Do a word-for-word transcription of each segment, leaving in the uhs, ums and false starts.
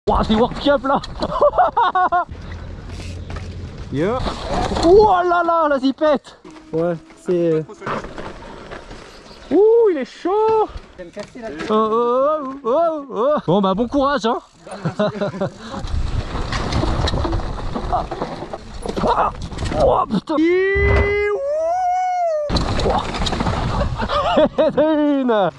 Oh, c'est work up là. Yeah. Oh là là, la zipette. Ouais, c'est... Ouh, il est chaud. Oh, oh, oh, oh, oh. Bon bah bon courage hein. Ah. Oh putain. Une.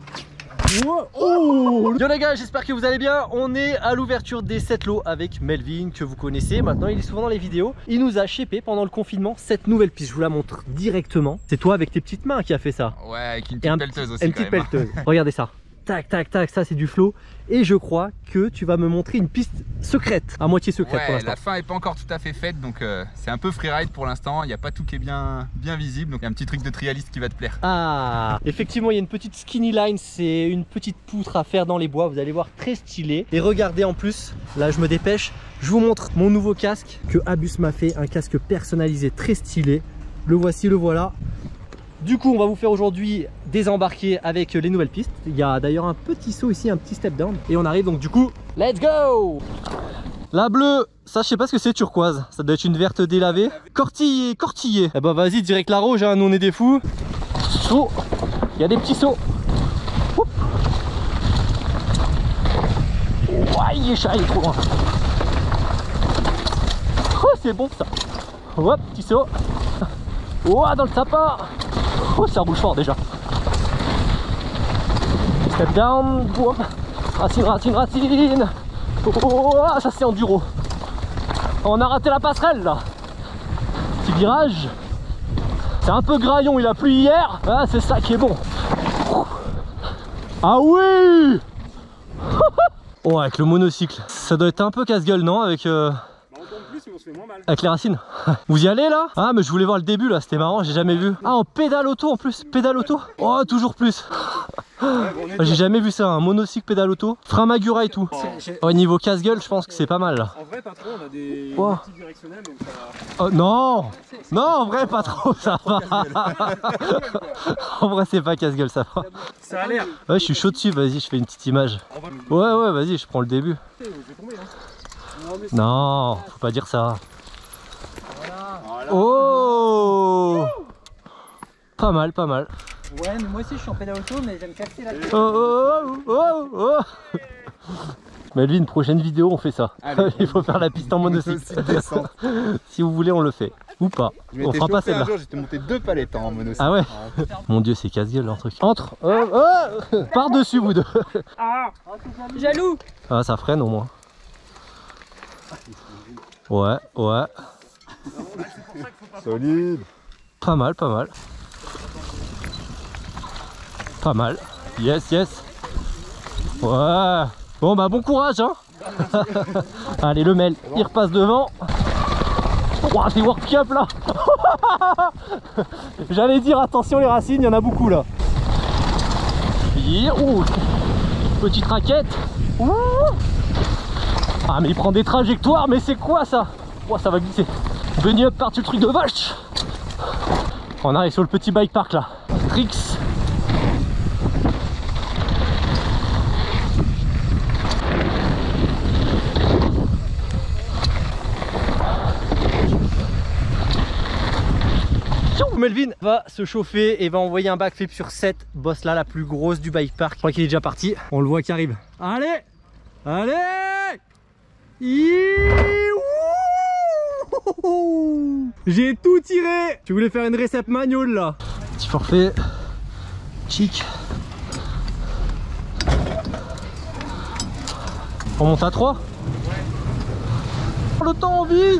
Oh. Yo les gars, j'espère que vous allez bien. On est à l'ouverture des sept lots avec Melvin que vous connaissez. Maintenant il est souvent dans les vidéos. Il nous a shippé pendant le confinement cette nouvelle piste. Je vous la montre directement. C'est toi avec tes petites mains qui a fait ça. Ouais, avec une petite pelleteuse aussi. Une petite pelleteuse. Regardez ça. Tac tac tac, ça c'est du flow. Et je crois que tu vas me montrer une piste secrète, à moitié secrète ouais, pour l'instant. La fin est pas encore tout à fait faite, donc euh, c'est un peu freeride pour l'instant. Il n'y a pas tout qui est bien, bien visible, donc il y a un petit truc de trialiste qui va te plaire. Ah, effectivement il y a une petite skinny line, c'est une petite poutre à faire dans les bois. Vous allez voir, très stylé. Et regardez en plus, là je me dépêche, je vous montre mon nouveau casque que Abus m'a fait, un casque personnalisé très stylé. Le voici, le voilà. Du coup on va vous faire aujourd'hui désembarquer avec les nouvelles pistes. Il y a d'ailleurs un petit saut ici, un petit step down. Et on arrive donc du coup, let's go. La bleue, ça je sais pas ce que c'est, turquoise. Ça doit être une verte délavée. Cortillé, cortillé. Eh bah vas-y, direct la rouge, hein. Nous on est des fous. Saut, il y a des petits sauts. Oup. Ouais, il est chat, il est trop loin. Oh c'est bon ça. Hop, petit saut. Oh, dans le sapin. Oh, ça roule fort déjà. Step down. Boum. Racine, racine, racine. Oh, ça c'est enduro. On a raté la passerelle là. Petit virage. C'est un peu graillon, il a plu hier. Ah, c'est ça qui est bon. Ah oui. Oh, avec le monocycle. Ça doit être un peu casse-gueule, non? Avec... Euh... Avec les racines. Vous y allez là? Ah mais je voulais voir le début là, c'était marrant, j'ai jamais vu. Ah en pédale auto en plus, pédale auto. Oh toujours plus. J'ai jamais vu ça, un monocycle pédale auto. Frein Magura et tout. Au niveau casse-gueule je pense que c'est pas mal là. En vrai pas trop, on a des oh. petits directionnels donc ça va. Oh non. Non en vrai pas trop, ça va. En vrai c'est pas casse-gueule, ça va. Ça a l'air. Ouais je suis chaud dessus, vas-y je fais une petite image. Ouais ouais vas-y je prends le début. Non, faut pas dire ça. Voilà. Oh, pas mal, pas mal. Ouais, mais moi aussi je suis en pédale auto, mais j'aime casser la tête. Oh, oh, oh, oh, oh. Melvin, prochaine vidéo, on fait ça. Allez, il faut faire la piste en monocycle. Si vous voulez, on le fait. Ou pas. On fera pas celle-là. J'étais monté deux palettes en monocycle. Ah ouais. Mon dieu, c'est casse-gueule leur truc. Entre. Oh, oh. Par-dessus vous deux. Ah, jaloux. Ah, ça freine au moins. Ouais, ouais. Solide. Pas mal, pas mal. Pas mal. Yes, yes. Ouais. Bon bah bon courage hein. Allez le Mel, il repasse devant. Oh, c'est work up là. J'allais dire attention les racines, il y en a beaucoup là. Oh, petite raquette. Ouh. Ah mais il prend des trajectoires, mais c'est quoi ça? Oh, ça va glisser. Bunny up par-dessus le truc de vache. On arrive sur le petit bike park là. Rix. Melvin va se chauffer et va envoyer un backflip sur cette bosse là, la plus grosse du bike park. Je crois qu'il est déjà parti. On le voit qui arrive. Allez, allez. J'ai tout tiré. Tu voulais faire une recette manual là. Petit forfait. Chic. On monte à trois. Ouais. Le temps vite.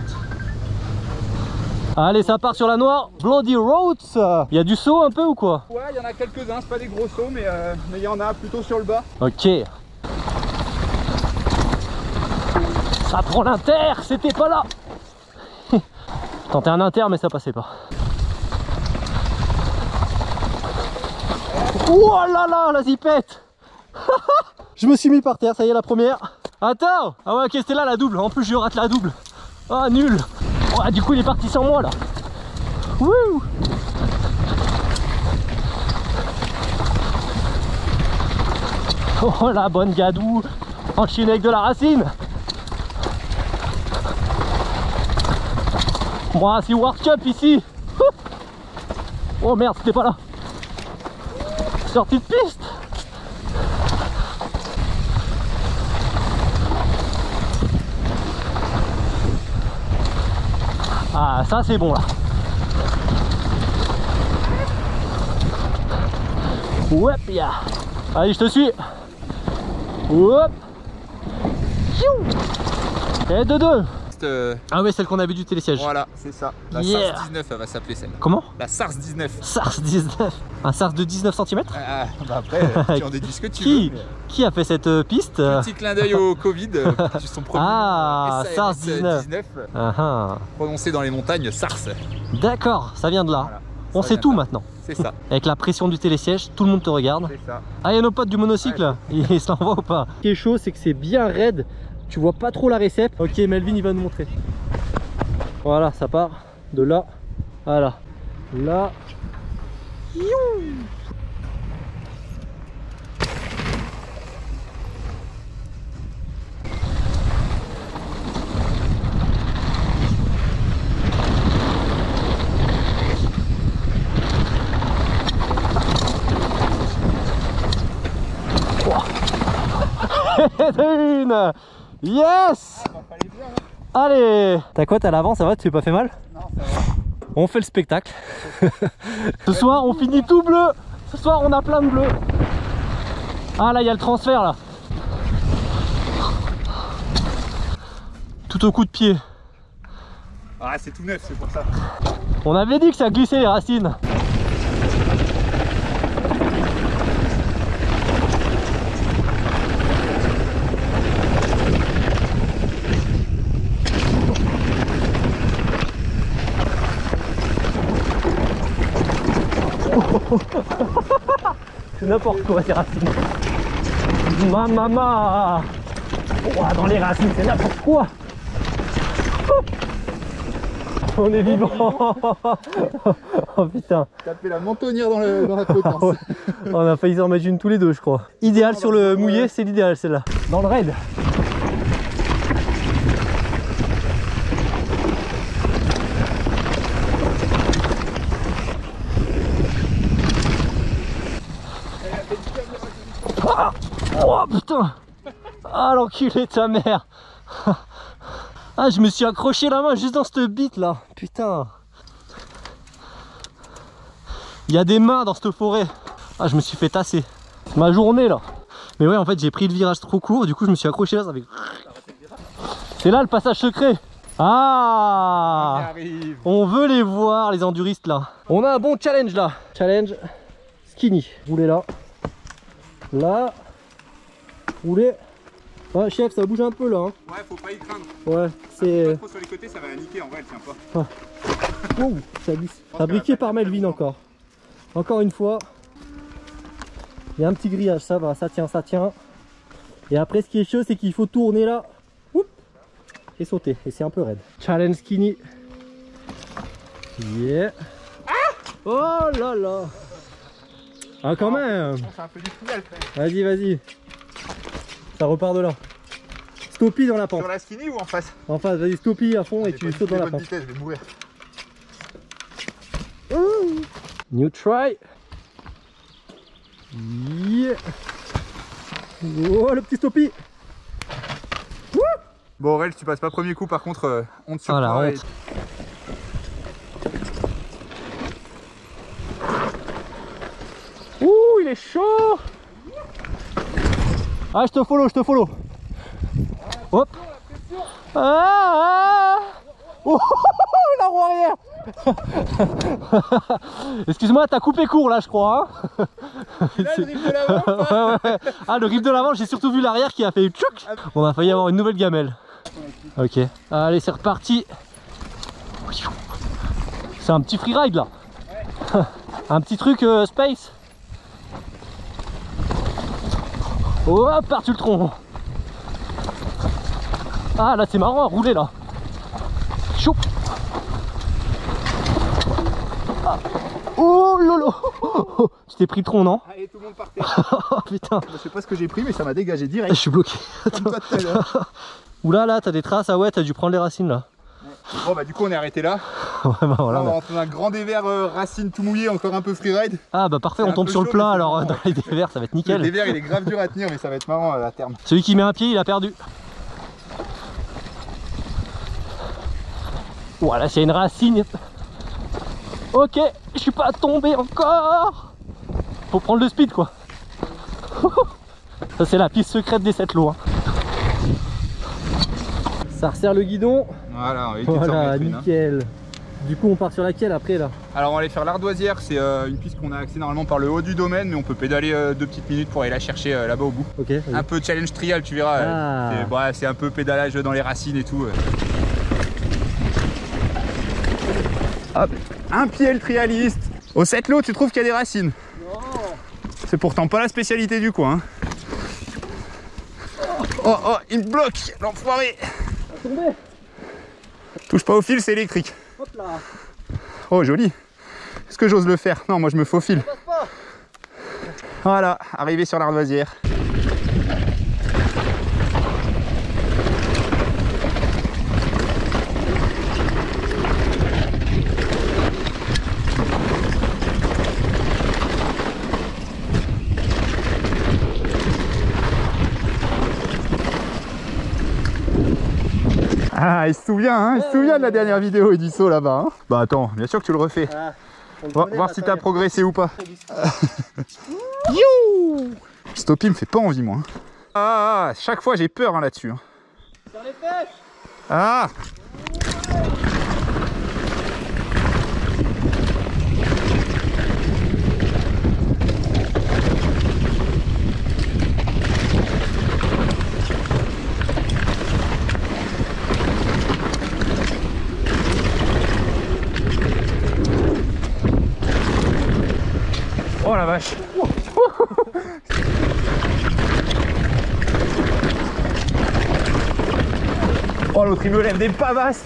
Allez, ça part sur la noire. Bloody Roads. Il y a du saut un peu ou quoi? Ouais, il y en a quelques-uns, c'est pas des gros sauts, mais euh, mais il y en a plutôt sur le bas. Ok. Ça prend l'inter, c'était pas là. Tentais un inter mais ça passait pas. Oh là là, la zipette. Je me suis mis par terre, ça y est la première. Attends. Ah ouais ok, c'était là la double, en plus je rate la double. Ah nul. Oh, du coup il est parti sans moi là. Wouh. Oh la bonne gadou. Enchaîner avec de la racine. Moi, c'est World Cup ici. Oh merde, c'était pas là. Sortie de piste. Ah, ça c'est bon là. Hop, ya. Allez, je te suis. Hop. Et de deux. Euh... Ah ouais, celle qu'on avait du télésiège. Voilà, c'est ça. La Yeah. SARS dix-neuf, elle va s'appeler celle. Comment? La SARS dix-neuf. SARS dix-neuf. Un SARS de dix-neuf centimètres. Ah, bah après, tu en déduis ce que tu Qui, veux. Mais... qui a fait cette euh, piste? Petit clin d'œil au Covid, euh, son premier Ah, nom, SARS S A M S dix-neuf. dix-neuf, Ah, ah. prononcé dans les montagnes SARS. D'accord, ça vient de là. Voilà, On ça sait vient tout de là. maintenant. C'est ça, Avec la pression du télésiège, tout le monde te regarde. c'est ça. Ah, il y a nos potes du monocycle, Ouais. ils se l'envoient ou pas? Ce qui est chaud, c'est que c'est bien raide. Tu vois pas trop la récep. Ok, Melvin, il va nous montrer. Voilà, ça part de là à là. Là. Youh. Une. Yes. Allez. T'as quoi? T'as l'avant, ça va? Tu t'es pas fait mal? Non, ça va. On fait le spectacle. Ce soir on finit tout bleu. Ce soir on a plein de bleu. Ah là il y a le transfert là. Tout au coup de pied. Ah, c'est tout neuf, c'est pour ça. On avait dit que ça glissait les racines. C'est n'importe quoi ces racines. Ma maman. Oh, dans les racines c'est n'importe quoi. On est vivant. Oh putain. T'as fait la mentonnière dans, le, dans la potence. On a failli s'en mettre une tous les deux je crois. Idéal sur le mouillé, c'est l'idéal celle-là. Dans le raid. Ah oh putain. Ah l'enculé de ta mère. Ah je me suis accroché la main juste dans cette bite là. Putain. Il y a des mains dans cette forêt. Ah je me suis fait tasser. C'est ma journée là. Mais ouais en fait j'ai pris le virage trop court. Du coup je me suis accroché là. Ça fait... C'est là le passage secret. Ah, on veut les voir les enduristes là. On a un bon challenge là. Challenge skinny. Roulez là. Là. Roulez. Ouais chef ça bouge un peu là hein. Ouais, faut pas y craindre. Ouais c'est... Pas trop sur les côtés, ça va la niquer, en vrai elle tient pas. Ouais. Oh, ça glisse. Fabriqué par Melvin encore. Encore une fois. Il y a un petit grillage, ça va, ça tient, ça tient. Et après ce qui est chaud c'est qu'il faut tourner là. Oup, et sauter. Et c'est un peu raide. Challenge skinny. Yeah. Oh là là. Ah quand même. C'est un peu du final frère. Vas-y, vas-y. Ça repart de là. Stoppie dans la pente. Sur la skinny ou en face? En face, vas-y, stoppie à fond et tu sautes dans la pente. Vitesse, je vais mourir. New try. Yeah. Oh le petit stoppie. Bon Aurel, tu passes pas premier coup par contre, euh, honte sur Ah la toi. honte. Et... Ouh il est chaud. Ah je te follow, je te follow. Hop. Ah, ah. Oh, la roue arrière. Excuse-moi, t'as coupé court là je crois hein. Là, le riff de l'avant, ouais, ouais. Ah le riff de l'avant, j'ai surtout vu l'arrière qui a fait tchouk. On a failli avoir une nouvelle gamelle. Ok, allez c'est reparti. C'est un petit freeride là. Un petit truc euh, space. Oh par-dessus le tronc. Ah là c'est marrant à rouler là. Chou. Ah. Oh lolo. Tu t'es pris trop, non? Allez, tout le monde par terre. Oh putain. Je sais pas ce que j'ai pris, mais ça m'a dégagé Je direct. suis bloqué. Comme toi tout à l'heure. Oula là, t'as des traces. Ah ouais, t'as dû prendre les racines là. Bon bah du coup on est arrêté là. Ouais bah voilà. Là, on va bah. rentrer dans un grand dévers euh, racine tout mouillé, encore un peu freeride. Ah bah parfait, C'est on un tombe peu sur le chaud, plat mais c'est alors bon. dans les dévers, ça va être Le nickel. dévers il est grave dur à tenir, mais ça va être marrant euh, à terme. Celui qui met un pied, il a perdu. Voilà, c'est une racine. Ok, je suis pas tombé encore. Faut prendre le speed quoi. Ça c'est la piste secrète des sept lots. Hein. Ça resserre le guidon. Voilà, on va éviter de s'en Voilà, mettre une, hein. nickel. Du coup on part sur laquelle après là? Alors on va aller faire l'ardoisière, c'est euh, une piste qu'on a accès normalement par le haut du domaine, mais on peut pédaler euh, deux petites minutes pour aller la chercher euh, là-bas au bout. Ok. vas-y. Un peu challenge trial, tu verras. Ah. euh, c'est bah, c'est un peu pédalage dans les racines et tout. euh. Hop, un pied le trialiste. Au sept lots, tu trouves qu'il y a des racines? Non. C'est pourtant pas la spécialité du coin. Hein. Oh oh, il me bloque, l'enfoiré. Tombé. Touche pas au fil, c'est électrique. Hop là. Oh joli. Est-ce que j'ose le faire? Non, moi je me faufile. Passe pas. Voilà, arrivé sur l'ardoisière. Ah, il se souvient, hein, il se souvient de la dernière vidéo et du saut là-bas. Hein. Bah attends, bien sûr que tu le refais. Ah, on le On va connaît, voir là, si ça, t'as y a- progressé ou pas. You Stoppie me fait pas envie, moi. Ah, ah, chaque fois j'ai peur hein, là-dessus. Hein. Sur les pêches. Ah Oh la vache. Oh l'autre il me lève des pavasses.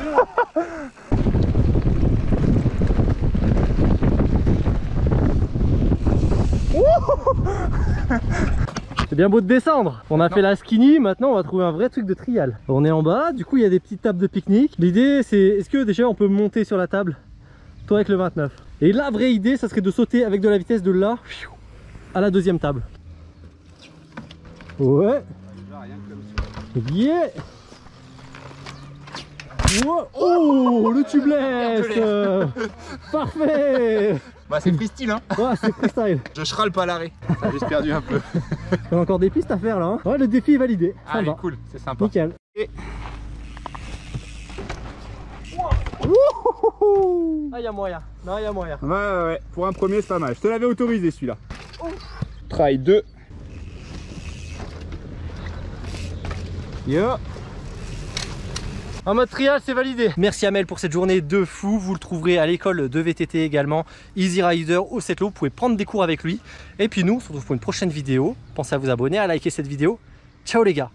C'est bien beau de descendre. On a fait la skinny, maintenant on va trouver un vrai truc de trial. On est en bas, du coup il y a des petites tables de pique-nique. L'idée c'est, est-ce que déjà on peut monter sur la table? Toi avec le vingt-neuf. Et la vraie idée ça serait de sauter avec de la vitesse de là à la deuxième table. Ouais. Yeah. Wow. Oh le tubeless. euh, Parfait. Bah c'est freestyle hein. Ouais c'est freestyle. Je râle pas à l'arrêt. J'ai juste perdu un peu. Il y a encore des pistes à faire là hein. Ouais le défi est validé. Ça Ah il va. est cool, c'est sympa. Nickel. Et- Ah y'a moyen. Non y'a moyen. Ouais ouais ouais, pour un premier c'est pas mal. Je te l'avais autorisé celui-là. Try deux. Yo. En mode trial, c'est validé. Merci Amel pour cette journée de fou. Vous le trouverez à l'école de V T T également. Easy Rider au sept lots. Vous pouvez prendre des cours avec lui. Et puis nous, on se retrouve pour une prochaine vidéo. Pensez à vous abonner, à liker cette vidéo. Ciao les gars.